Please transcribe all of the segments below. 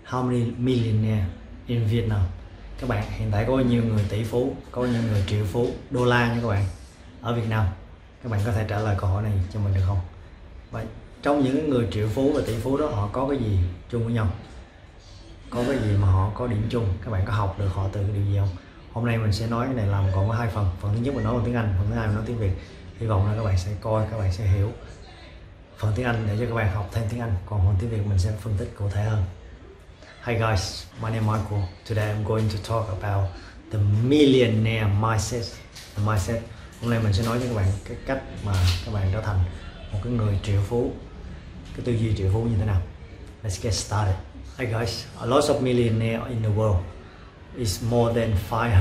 How many millionaire in Vietnam? Các bạn hiện tại có bao nhiêu người tỷ phú, có bao nhiêu người triệu phú đô la nha các bạn ở Việt Nam? Các bạn có thể trả lời câu hỏi này cho mình được không? Và trong những người triệu phú và tỷ phú đó, họ có cái gì chung với nhau? Có cái gì mà họ có điểm chung? Các bạn có học được họ từ điều gì không? Hôm nay mình sẽ nói cái này làm còn có hai phần. Phần thứ nhất mình nói bằng tiếng Anh, phần thứ hai mình nói tiếng Việt. Hy vọng là các bạn sẽ coi, các bạn sẽ hiểu phần tiếng Anh để cho các bạn học thêm tiếng Anh. Còn phần tiếng Việt mình sẽ phân tích cụ thể hơn. Hi guys, my name is Michael. Today I'm going to talk about the millionaire mindset. The mindset. Hôm nay mình sẽ nói cho các bạn cái cách mà các bạn trở thành một cái người triệu phú, cái tư duy triệu phú như thế nào. Let's get started. Hi guys, a lot of millionaire in the world is more than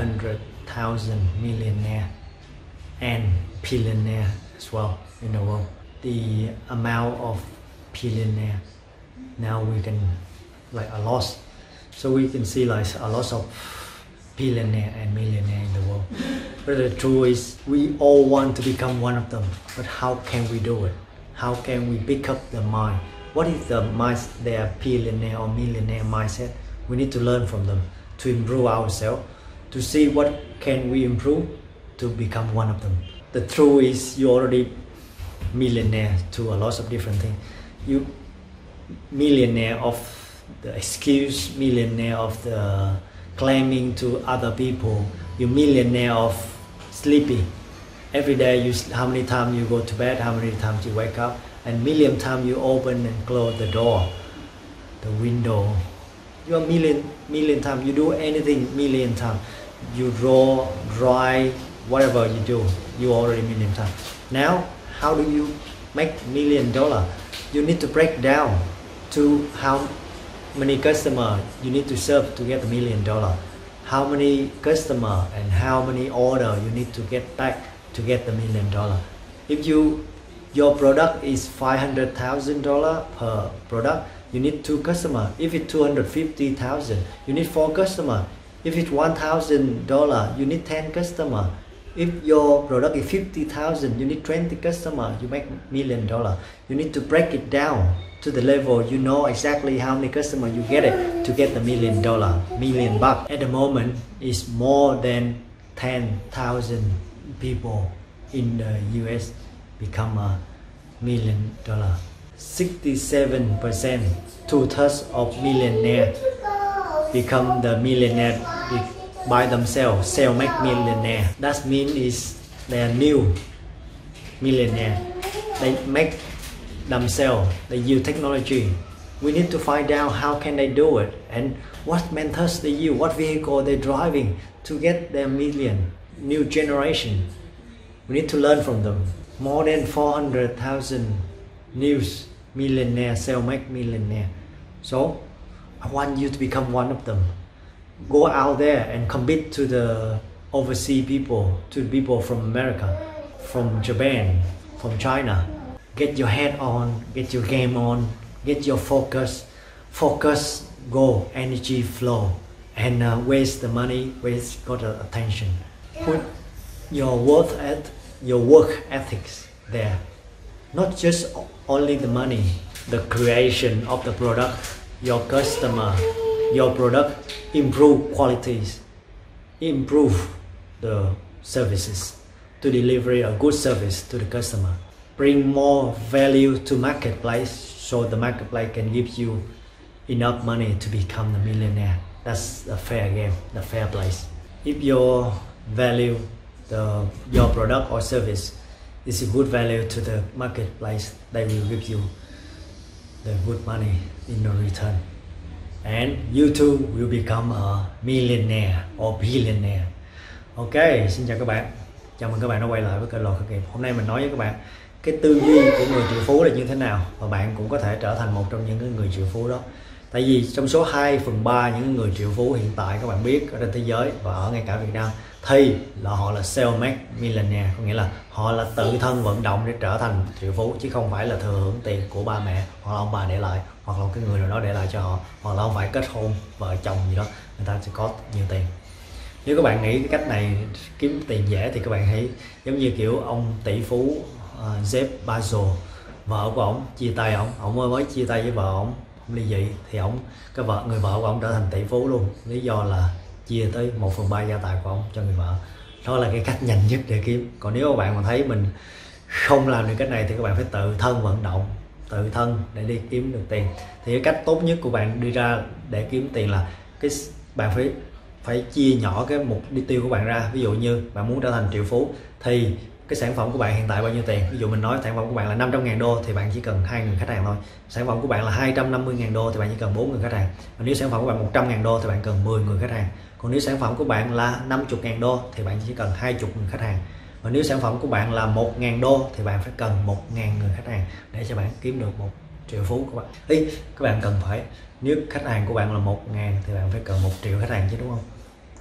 500,000 millionaire and billionaire as well in the world. The amount of billionaire now we can like a lot, so we can see like a lot of billionaire and millionaire in the world. But the truth is we all want to become one of them, but how can we do it? How can we pick up the mind? What is their billionaire or millionaire mindset? We need to learn from them to improve ourselves, to see what can we improve to become one of them. The truth is you already millionaire to a lot of different things. You millionaire of the excuse, millionaire of the claiming to other people, you millionaire of sleepy. Every day you how many times you go to bed, how many times you wake up, and million times you open and close the door, the window. You are million times, you do anything million times. You draw, dry, whatever you do, you already million times. Now, how do you make $1 million? You need to break down to how many customers you need to serve to get $1 million. How many customers and how many orders you need to get back to get the $1 million. If your product is $500,000 per product, you need 2 customers. If it's $250,000, you need 4 customers. If it's $1,000, you need 10 customers. If your product is $50,000, you need 20 customers. You make $1 million. You need to break it down to the level you know exactly how many customers you get it to get the $1 million, $1,000,000. At the moment, it's more than 10,000 people in the US become $1 million. 67%, 2/3 of millionaires become the millionaire by themselves, self-made millionaire. That means is they are new millionaire. They make themselves, they use technology. We need to find out how can they do it and what methods they use, what vehicle they're driving to get their million. New generation. We need to learn from them. More than 400,000 new millionaire, self-made millionaire. So I want you to become one of them. Go out there and compete to the overseas people, to the people from America, from Japan, from China. Get your head on, get your game on, get your focus, go, energy flow, and waste the money, waste got the attention. Put your work ethics there. Not just only the money, the creation of the product, your customer, your product, improve qualities, improve the services to deliver a good service to the customer. Bring more value to marketplace so the marketplace can give you enough money to become the millionaire. That's the fair game, the fair place. If your value, your product or service is a good value to the marketplace, they will give you the good money in the return. And you too will become a millionaire or billionaire. Ok, xin chào các bạn. Chào mừng các bạn đã quay lại với kênh Lò Khởi Nghiệp. Hôm nay mình nói với các bạn cái tư duy của người triệu phú là như thế nào, và bạn cũng có thể trở thành một trong những cái người triệu phú đó. Tại vì trong số 2/3 những người triệu phú hiện tại các bạn biết ở trên thế giới và ở ngay cả Việt Nam thì là họ là self-made millionaire, có nghĩa là họ là tự thân vận động để trở thành triệu phú, chứ không phải là thừa hưởng tiền của ba mẹ hoặc là ông bà để lại, hoặc là cái người nào đó để lại cho họ, hoặc là không phải kết hôn vợ chồng gì đó người ta sẽ có nhiều tiền. Nếu các bạn nghĩ cái cách này kiếm tiền dễ thì các bạn hãy giống như kiểu ông tỷ phú Jeff Bezos, vợ của ổng chia tay ổng mới chia tay với vợ ổng ly dị thì người vợ của ông trở thành tỷ phú luôn. Lý do là chia tới 1/3 gia tài của ông cho người vợ. Đó là cái cách nhanh nhất để kiếm. Còn nếu các bạn mà thấy mình không làm được cách này thì các bạn phải tự thân vận động, tự thân để đi kiếm được tiền. Thì cái cách tốt nhất của bạn đi ra để kiếm tiền là bạn phải chia nhỏ cái mục tiêu của bạn ra. Ví dụ như bạn muốn trở thành triệu phú thì cái sản phẩm của bạn hiện tại bao nhiêu tiền. Ví dụ mình nói sản phẩm của bạn là 500.000 đô thì bạn chỉ cần 2 người khách hàng thôi. Sản phẩm của bạn là 250.000 đô thì bạn chỉ cần 4 người khách hàng. Và nếu sản phẩm của bạn 100.000 đô thì bạn cần 10 người khách hàng. Còn nếu sản phẩm của bạn là 50.000 đô thì bạn chỉ cần 20 người khách hàng. Và nếu sản phẩm của bạn là 1.000 đô thì bạn phải cần 1.000 người khách hàng để cho bạn kiếm được 1 triệu phú của bạn. Các bạn cần phải, nếu khách hàng của bạn là 1.000 thì bạn phải cần 1 triệu khách hàng chứ, đúng không?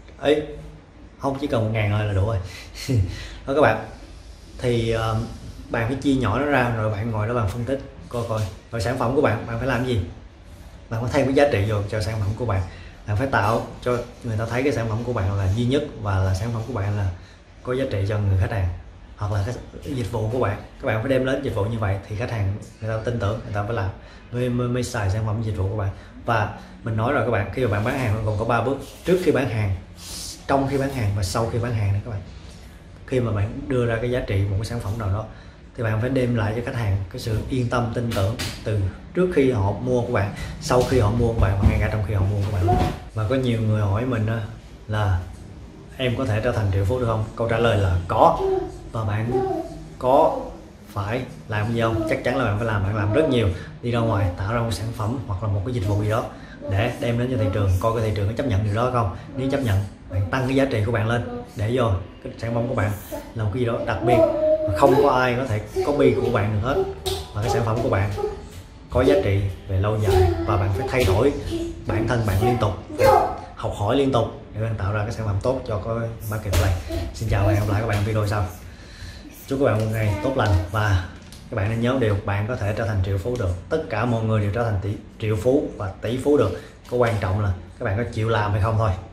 Không, chỉ cần 1.000 thôi là đủ rồi. Đó các bạn, thì bạn phải chia nhỏ nó ra rồi bạn ngồi đó bạn phân tích coi rồi sản phẩm của bạn phải làm gì. Bạn phải thêm cái giá trị vô cho sản phẩm của bạn. Bạn phải tạo cho người ta thấy cái sản phẩm của bạn là duy nhất và là sản phẩm của bạn là có giá trị cho người khách hàng, hoặc là cái dịch vụ của bạn. Các bạn phải đem đến dịch vụ như vậy thì khách hàng người ta tin tưởng, người ta phải làm, mới xài sản phẩm dịch vụ của bạn. Và mình nói rồi các bạn, khi mà bạn bán hàng còn có 3 bước: trước khi bán hàng, trong khi bán hàng và sau khi bán hàng này các bạn. Khi mà bạn đưa ra cái giá trị một cái sản phẩm nào đó thì bạn phải đem lại cho khách hàng cái sự yên tâm, tin tưởng từ trước khi họ mua của bạn, sau khi họ mua của bạn và ngay cả trong khi họ mua của bạn. Và có nhiều người hỏi mình là em có thể trở thành triệu phú được không? Câu trả lời là có. Và bạn có phải làm gì không? Chắc chắn là bạn phải làm. Bạn làm rất nhiều, đi ra ngoài tạo ra một sản phẩm hoặc là một cái dịch vụ gì đó để đem đến cho thị trường, coi cái thị trường có chấp nhận điều đó không. Nếu chấp nhận, bạn tăng cái giá trị của bạn lên để vô cái sản phẩm của bạn là một cái gì đó đặc biệt và không có ai có thể copy của bạn được hết. Và cái sản phẩm của bạn có giá trị về lâu dài và bạn phải thay đổi bản thân bạn liên tục, học hỏi liên tục để bạn tạo ra cái sản phẩm tốt cho cái marketplace. Xin chào và hẹn gặp lại các bạn video sau. Chúc các bạn một ngày tốt lành và các bạn nên nhớ điều, bạn có thể trở thành triệu phú được. Tất cả mọi người đều trở thành triệu phú và tỷ phú được. Có quan trọng là các bạn có chịu làm hay không thôi.